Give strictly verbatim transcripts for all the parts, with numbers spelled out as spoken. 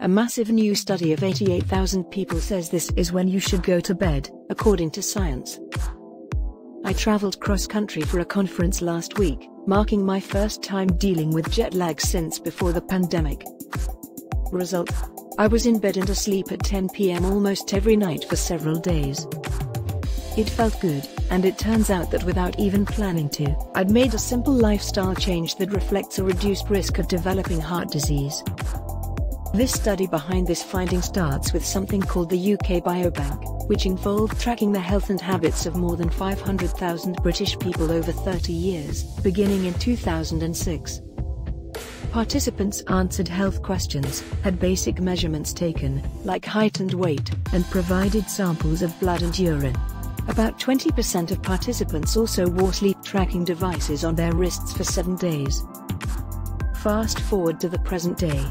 A massive new study of eighty-eight thousand people says this is when you should go to bed, according to Science. I traveled cross-country for a conference last week, marking my first time dealing with jet lag since before the pandemic. Result: I was in bed and asleep at ten p m almost every night for several days. It felt good, and it turns out that without even planning to, I'd made a simple lifestyle change that reflects a reduced risk of developing heart disease. This study behind this finding starts with something called the U K Biobank, which involved tracking the health and habits of more than five hundred thousand British people over thirty years, beginning in two thousand six. Participants answered health questions, had basic measurements taken, like height and weight, and provided samples of blood and urine. About twenty percent of participants also wore sleep tracking devices on their wrists for seven days. Fast forward to the present day.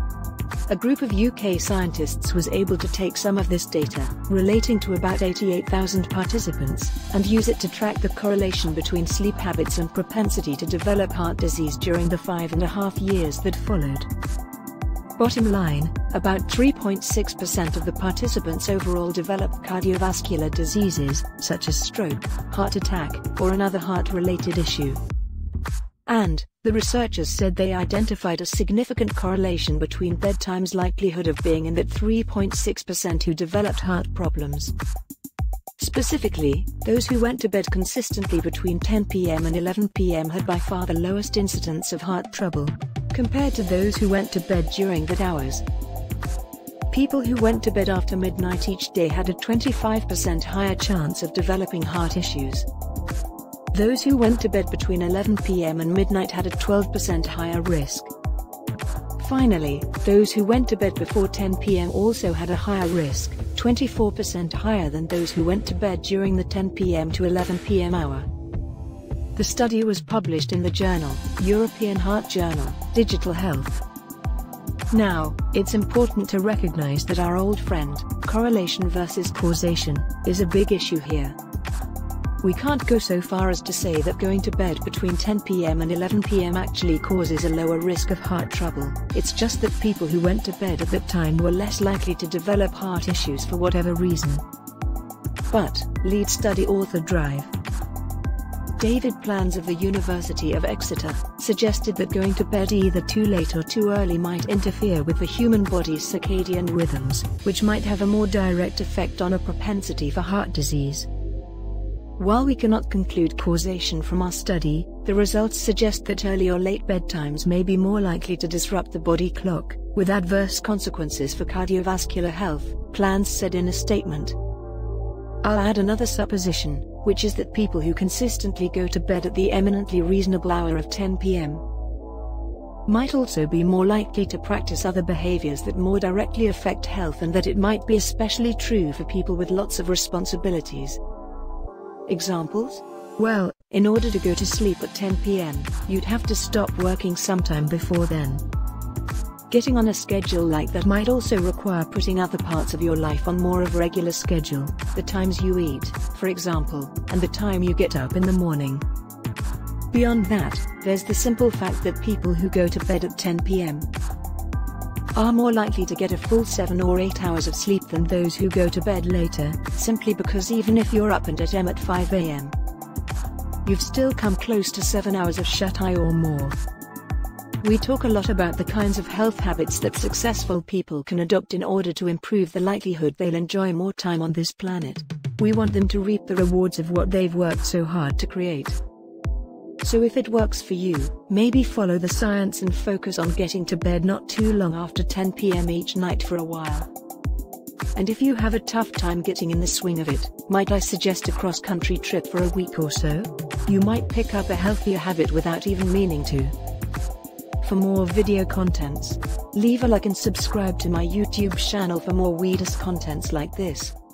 A group of U K scientists was able to take some of this data, relating to about eighty-eight thousand participants, and use it to track the correlation between sleep habits and propensity to develop heart disease during the five and a half years that followed. Bottom line, about three point six percent of the participants overall developed cardiovascular diseases, such as stroke, heart attack, or another heart-related issue. And, the researchers said they identified a significant correlation between bedtime's likelihood of being in that three point six percent who developed heart problems. Specifically, those who went to bed consistently between ten p m and eleven p m had by far the lowest incidence of heart trouble, compared to those who went to bed during that hours. People who went to bed after midnight each day had a twenty-five percent higher chance of developing heart issues. Those who went to bed between eleven p m and midnight had a twelve percent higher risk. Finally, those who went to bed before ten p m also had a higher risk, twenty-four percent higher than those who went to bed during the ten p m to eleven p m hour. The study was published in the journal, European Heart Journal, Digital Health. Now, it's important to recognize that our old friend, correlation versus causation, is a big issue here. We can't go so far as to say that going to bed between ten p m and eleven p m actually causes a lower risk of heart trouble. It's just that people who went to bed at that time were less likely to develop heart issues for whatever reason. But, lead study author Drive. David Plans of the University of Exeter suggested that going to bed either too late or too early might interfere with the human body's circadian rhythms, which might have a more direct effect on a propensity for heart disease. While we cannot conclude causation from our study, the results suggest that early or late bedtimes may be more likely to disrupt the body clock, with adverse consequences for cardiovascular health, Plans said in a statement. I'll add another supposition, which is that people who consistently go to bed at the eminently reasonable hour of ten p m might also be more likely to practice other behaviors that more directly affect health, and that it might be especially true for people with lots of responsibilities. Examples? Well, in order to go to sleep at ten p m, you'd have to stop working sometime before then. Getting on a schedule like that might also require putting other parts of your life on more of a regular schedule, the times you eat, for example, and the time you get up in the morning. Beyond that, there's the simple fact that people who go to bed at ten p m are more likely to get a full seven or eight hours of sleep than those who go to bed later, simply because even if you're up and at m at five a m, you've still come close to seven hours of shut-eye or more. We talk a lot about the kinds of health habits that successful people can adopt in order to improve the likelihood they'll enjoy more time on this planet. We want them to reap the rewards of what they've worked so hard to create. So if it works for you, maybe follow the science and focus on getting to bed not too long after ten p m each night for a while. And if you have a tough time getting in the swing of it, might I suggest a cross-country trip for a week or so? You might pick up a healthier habit without even meaning to. For more video contents, leave a like and subscribe to my YouTube channel for more Weedus contents like this.